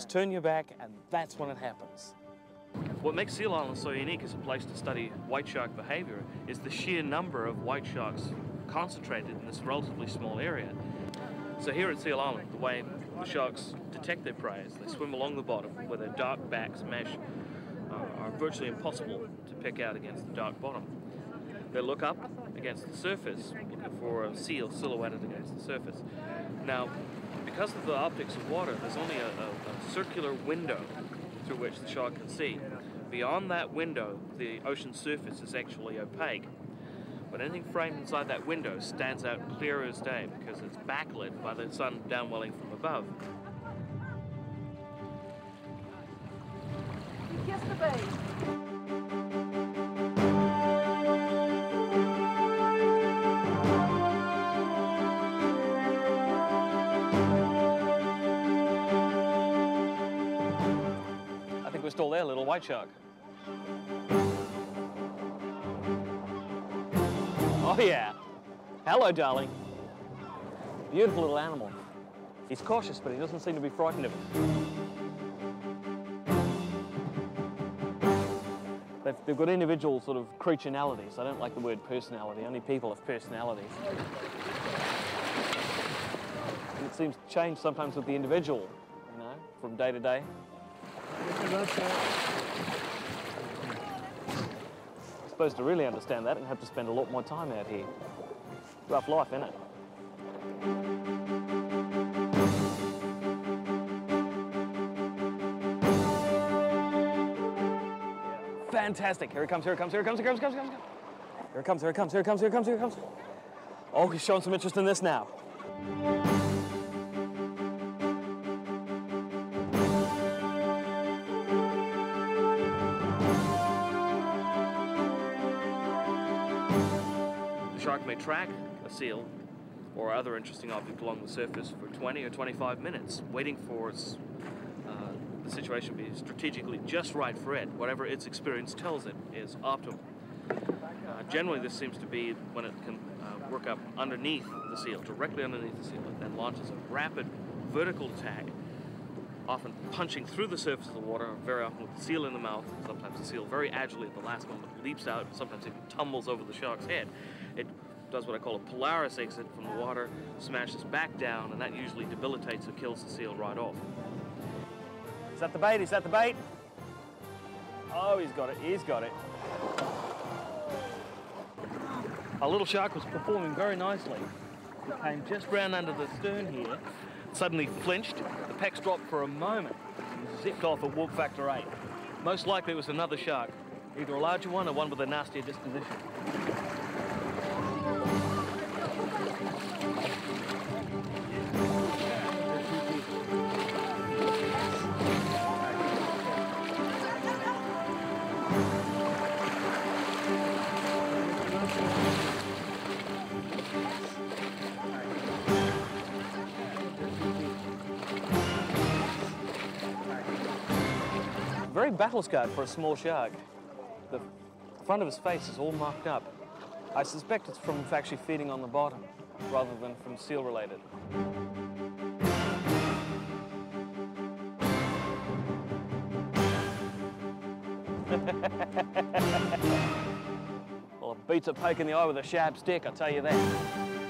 just turn your back and that's when it happens. What makes Seal Island so unique as a place to study white shark behavior is the sheer number of white sharks concentrated in this relatively small area. So here at Seal Island, the way the sharks detect their prey is they swim along the bottom where their dark backs mesh are virtually impossible to pick out against the dark bottom. They look up against the surface looking for a seal silhouetted against the surface. Now, because of the optics of water, there's only a circular window through which the shark can see. Beyond that window, the ocean surface is actually opaque. But anything framed inside that window stands out clear as day because it's backlit by the sun downwelling from above. You kissed the bait. I think we're still there, little white shark. Oh yeah. Hello, darling. Beautiful little animal. He's cautious, but he doesn't seem to be frightened of us. They've got individual sort of creaturalities. I don't like the word personality. Only people have personalities. And it seems to change sometimes with the individual, you know, from day to day. I'm supposed to really understand that and have to spend a lot more time out here. Rough life, isn't it? Fantastic. Here it comes, here it comes, here it comes, here it comes, here it comes, here it comes, here it comes, here it comes, here it comes, here it comes. Oh, he's showing some interest in this now. The shark may track a seal or other interesting object along the surface for 20 or 25 minutes, waiting for the situation to be strategically just right for it. Whatever its experience tells it is optimal. Generally, this seems to be when it can work up underneath the seal, directly underneath the seal. It then launches a rapid vertical attack, often punching through the surface of the water, very often with the seal in the mouth. Sometimes the seal very agilely at the last moment leaps out, sometimes even tumbles over the shark's head. It does what I call a Polaris exit from the water, smashes back down, and that usually debilitates or kills the seal right off. Is that the bait? Is that the bait? Oh, he's got it. He's got it. Our little shark was performing very nicely. It came just round under the stern here, suddenly flinched, the pecs dropped for a moment, and zipped off at warp factor 8. Most likely it was another shark, either a larger one or one with a nastier disposition. Very battle-scarred for a small shark. The front of his face is all marked up. I suspect it's from actually feeding on the bottom, rather than from seal-related. Well, it beats a poke in the eye with a sharp stick, I tell you that.